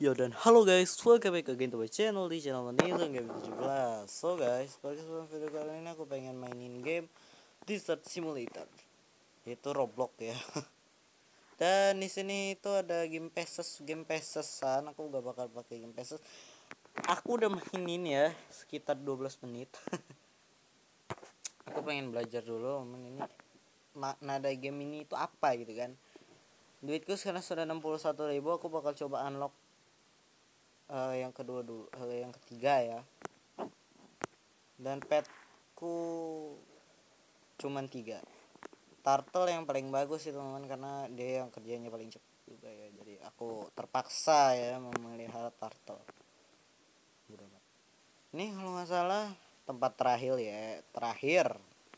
Yo dan halo guys, welcome back again to my channel di channel Nizam Game 17. So guys, pada kesempatan video kali ini aku pengen mainin game Desert Simulator, yaitu Roblox ya. Dan di sini itu ada game passesan. Aku gak bakal pakai game passes. Aku udah mainin ya sekitar 12 menit. Aku pengen belajar dulu ini nada game ini itu apa gitu kan. Duitku sekarang sudah 61.000. Aku bakal coba unlock yang kedua dulu, yang ketiga ya. Dan petku cuman 3. Turtle yang paling bagus sih teman-teman, karena dia yang kerjanya paling cepat juga ya. Jadi aku terpaksa ya memelihara turtle. Ini kalau nggak salah tempat terakhir ya, terakhir.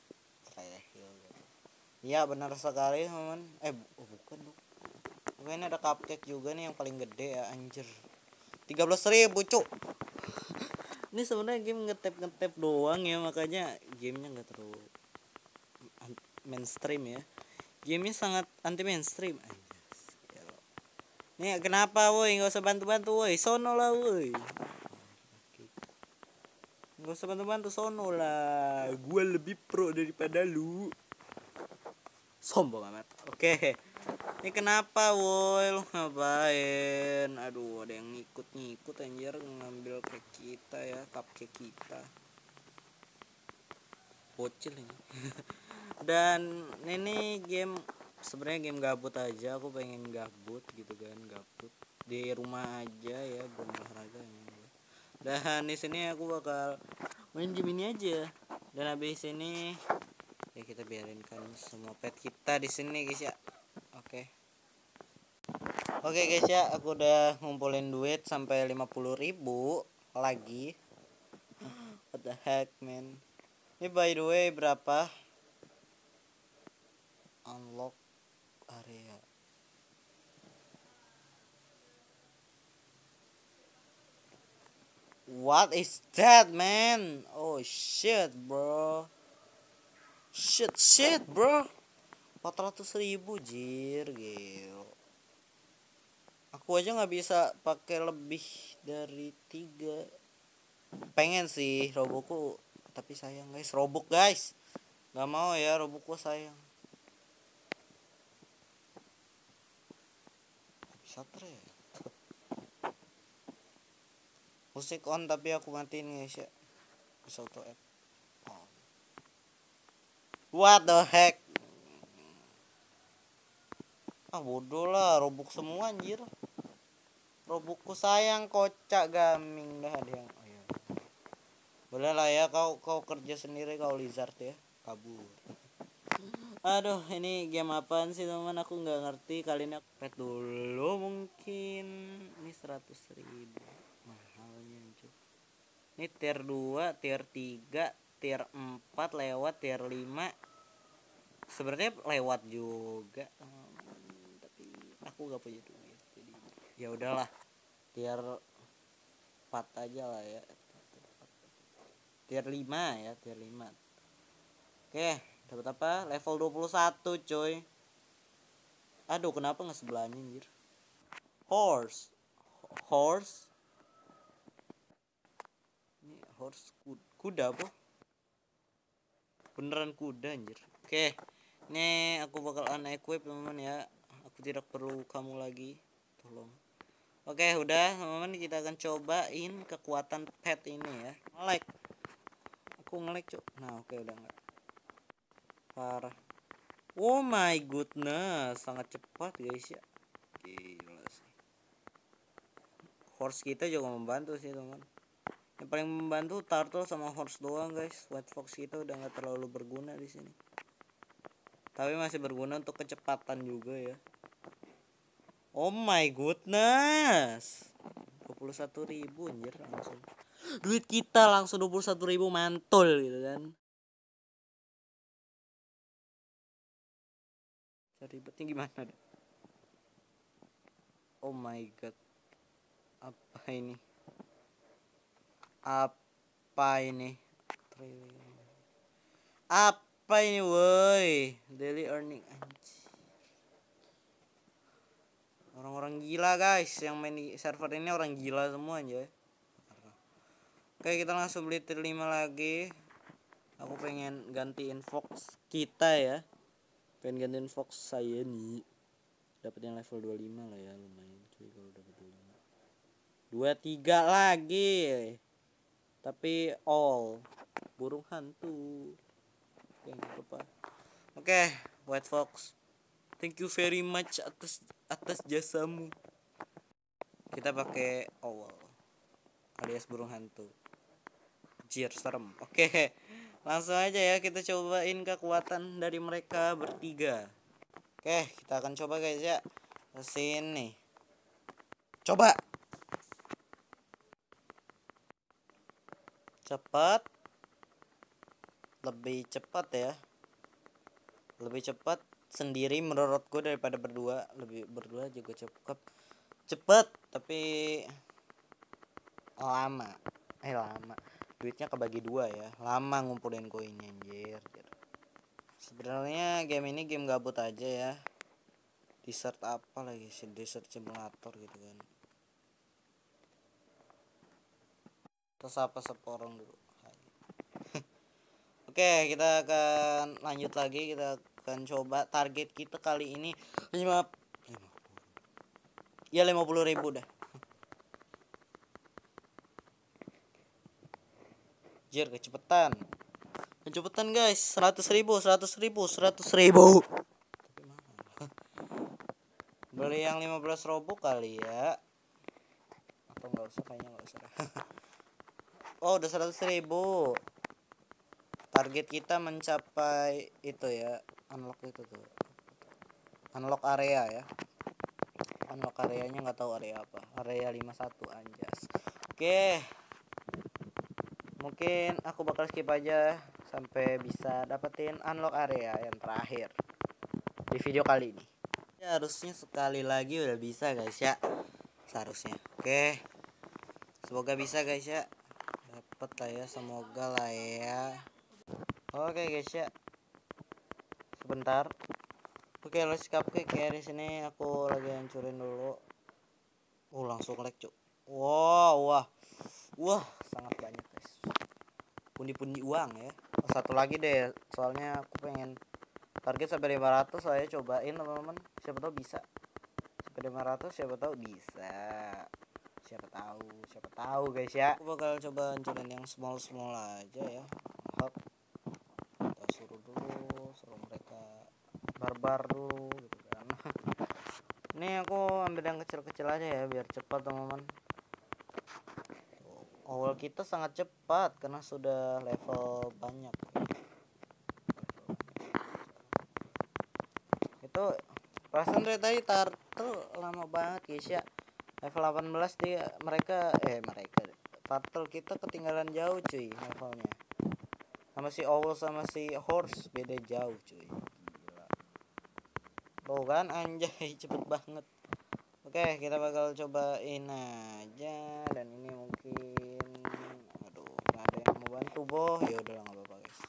Ya benar sekali teman. Bukan. Ini ada cupcake juga nih yang paling gede ya, anjir. 13.000 cuk. Ini sebenarnya game ngetap doang ya, makanya gamenya nggak terlalu mainstream ya. Gamenya sangat anti mainstream. Nih kenapa woi, nggak usah bantu woi, sono lah woi. Nggak usah bantu sono lah, gue lebih pro daripada lu. Sombong amat. Oke. Ini kenapa woi, lu ngapain? Aduh, ada yang ngikut anjir, ngambil cake kita ya, cupcake kita. Bocil ini. Dan ini game sebenarnya game gabut aja. Aku pengen gabut gitu kan, gabut di rumah aja ya, berolahraga ya. Dan di sini aku bakal main game ini aja. Dan habis ini ya kita biarin kan semua pet kita di sini guys ya. Oke guys ya, aku udah ngumpulin duit sampai 50.000 lagi. What the heck man. Ini by the way berapa? Unlock area. What is that man? Oh shit bro. Shit bro. 400.000 jir gil. Aku aja nggak bisa pakai lebih dari 3. Pengen sih Robokku, tapi sayang guys, Robok guys. Nggak mau ya, Robokku sayang. Bisa ya. Musik on tapi aku matiin guys ya. Bisa auto add. What the heck? Bodoh lah, Robok semua anjir. Robokku sayang, kocak gaming dah dia. Boleh lah ya, kau kerja sendiri kau lizard ya, kabur. Aduh, ini game apaan sih teman? Aku nggak ngerti. Kali ini aku pet dulu mungkin. Ini 100.000 mahalnya cuy. Ini tier 2, tier 3, tier 4 lewat, tier 5 sebenarnya lewat juga, tapi aku nggak punya duit. Jadi ya udahlah, tier 4 aja lah ya. Tier 5 ya, tier 5. Oke, dapat apa? Level 21 coy. Aduh, kenapa nggak sebelahnya anjir? Horse. Ini horse kuda apa? Beneran kuda anjir. Oke. Ini aku bakal unequip teman-teman ya. Aku tidak perlu kamu lagi. Tolong. Oke, udah teman-teman, kita akan cobain kekuatan pet ini ya. Aku nge-lag, cok. Nah, oke, udah enggak. Parah. Oh my goodness, sangat cepat guys ya. Gila sih. Horse kita juga membantu sih teman. Yang paling membantu turtle sama horse doang guys. White fox kita udah nggak terlalu berguna di sini. Tapi masih berguna untuk kecepatan juga ya. Oh my goodness. 21.000 anjir langsung. Duit kita langsung 21.000 mantul gitu kan. Ribetnya gimana deh? Oh my god. Apa ini? Apa ini woi? Daily earning anjir. Orang-orang gila guys, yang main di server ini orang gila semua aja. Oke, kita langsung beli tier 5 lagi. Aku pengen gantiin Fox kita ya. Pengen gantiin Fox saya nih. Dapat yang level 25 lah ya, lumayan cuy kalau dapat 25. 23 lagi. Tapi all burung hantu. Oke, enggak apa-apa. Oke, White Fox. Thank you very much atas jasamu. Kita pakai owl alias burung hantu. Jir serem. Oke. Langsung aja ya kita cobain kekuatan dari mereka bertiga. Oke, kita akan coba guys ya. Kesini. Coba. Cepat. Lebih cepat ya. Lebih cepat sendiri menurutku daripada berdua. Lebih berdua juga cepet tapi lama. Lama. Duitnya kebagi dua ya. Lama ngumpulin koinnya anjir. Sebenarnya game ini game gabut aja ya. Desert apa lagi sih, desert simulator gitu kan. Terus apa seporong dulu. Oke, kita akan lanjut lagi. Kita akan coba target kita kali ini 50 ya 50.000 dah. Jir, kecepatan guys. 100.000 beli yang 15 robux kali ya, atau nggak usah, kayaknya nggak usah. Oh, udah 100.000. Target kita mencapai itu ya, unlock itu tuh, unlock area ya. Unlock areanya nggak tahu area apa, area 51 anjas. Oke, mungkin aku bakal skip aja sampai bisa dapetin unlock area yang terakhir di video kali ini ya. Harusnya sekali lagi udah bisa guys ya, seharusnya. Oke, semoga bisa guys ya, dapet lah ya, semoga lah ya. Oke guys ya, sebentar. Oke, let's cupcake ya. Di sini aku lagi hancurin dulu. Langsung lag cuk. Wah, sangat banyak guys. Pundi-pundi uang ya. Satu lagi deh, soalnya aku pengen target sampai 500 saya cobain teman-teman. Siapa tahu bisa. Sampai 500 siapa tahu bisa. Siapa tahu guys ya. Aku bakal coba hancurin yang small aja ya. Hop. Kita suruh mereka barbar dulu gitu kan. Ini aku ambil yang kecil-kecil aja ya biar cepat teman-teman. Awal kita sangat cepat karena sudah level banyak. Itu perasaan dari tadi turtle lama banget guys ya. Level 18 dia mereka turtle kita ketinggalan jauh cuy levelnya. Sama si owl sama si horse beda jauh cuy. Gila. Tuh kan anjay cepet banget. Oke, kita bakal cobain aja, dan ini mungkin aduh nggak ada yang mau bantu boh. Ya udah nggak apa-apa guys,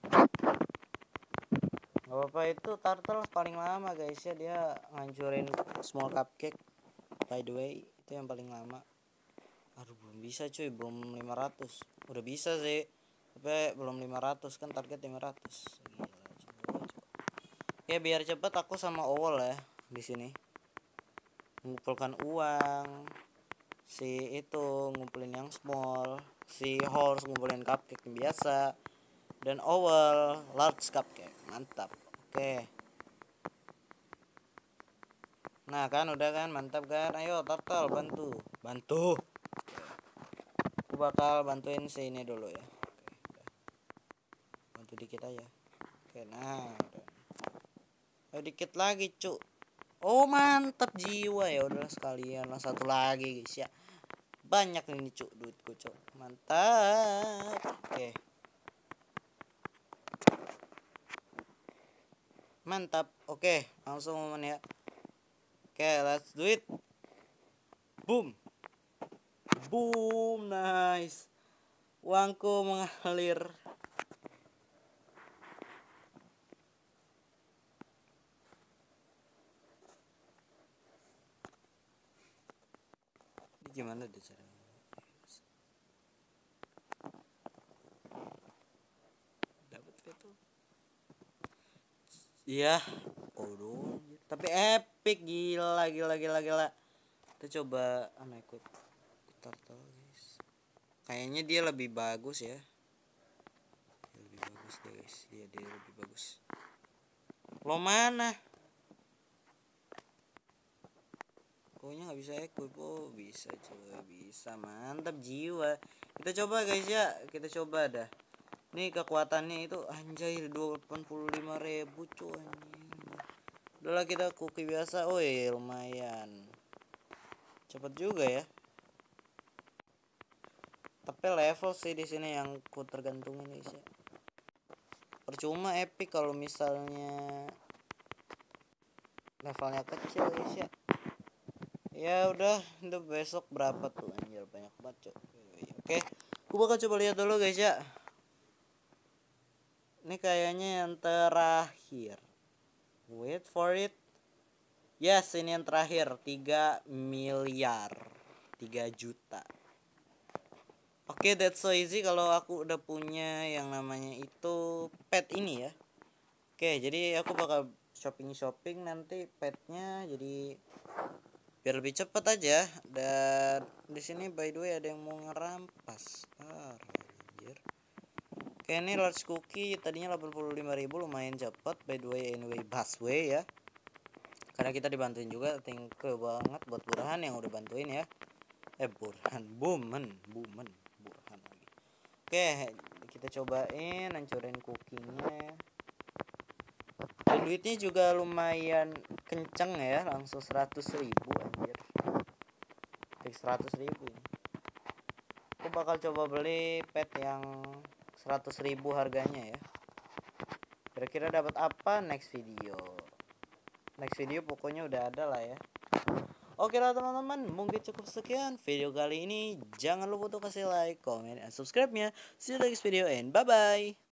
nggak apa-apa. Itu turtle paling lama guys ya, dia ngancurin small cupcake by the way, itu yang paling lama. Aduh belum bisa cuy, belum 500. Udah bisa sih tapi belum 500 kan, target 500. Gila, coba. Ya biar cepet aku sama owl ya di sini mengumpulkan uang. Si itu ngumpulin yang small, si horse ngumpulin cupcake yang biasa, dan owl large cupcake. Mantap. Oke, nah kan udah kan, mantap kan. Ayo turtle bantu. Aku bakal bantuin si ini dulu ya. Oke, bantu dikit aja. Oke, nah udah. Ayo dikit lagi cuk. Oh mantap jiwa, ya udah sekalian lah satu lagi guys ya. Banyak ini cuk duitku cuk, mantap. Oke, mantap. Oke, langsung momen ya. Oke, let's do it. Boom, nice. Uangku mengalir. Gimana deh cara? Dapat veto. Iya. Waduh. Tapi epic, gila gila gila gila. Kita coba ikut turtle guys. Kayaknya dia lebih bagus ya. Lebih bagus deh guys. Dia lebih bagus. Lo mana? Pokoknya nggak bisa equip. Oh bisa coba, bisa, mantap jiwa. Kita coba guys ya, kita coba dah. Nih kekuatannya itu anjay 85.000 cuy anjing. Udahlah kita cookie biasa. Oh lumayan. Cepet juga ya. Tapi level sih di sini yang ku tergantungin guys ya. Percuma epic kalau misalnya levelnya kecil guys ya. Ya udah, itu besok berapa tuh anjir, banyak banget. Oke, aku bakal coba lihat dulu guys ya. Ini kayaknya yang terakhir. Wait for it. Yes, ini yang terakhir. 3 miliar. 3 juta. Oke, that's so easy kalau aku udah punya yang namanya itu pet ini ya. Oke, jadi aku bakal shopping nanti petnya, jadi biar lebih cepet aja. Dan di sini by the way ada yang mau ngerampas. Anjir. Oke, ini large cookie tadinya 85.000, lumayan cepet by the way. Anyway, busway ya. Karena kita dibantuin juga, thank you banget buat Burhan yang udah bantuin ya. Burhan, Burhan lagi. Oke, kita cobain hancurin cookingnya. Dan duitnya juga lumayan kenceng ya, langsung 100.000 anjir. Fix 100.000 ini. Aku bakal coba beli pet yang 100.000 harganya ya. Kira-kira dapat apa next video. Next video pokoknya udah ada lah ya. Oke lah teman-teman, mungkin cukup sekian video kali ini. Jangan lupa untuk kasih like, comment, dan subscribe-nya. See you next video and bye-bye.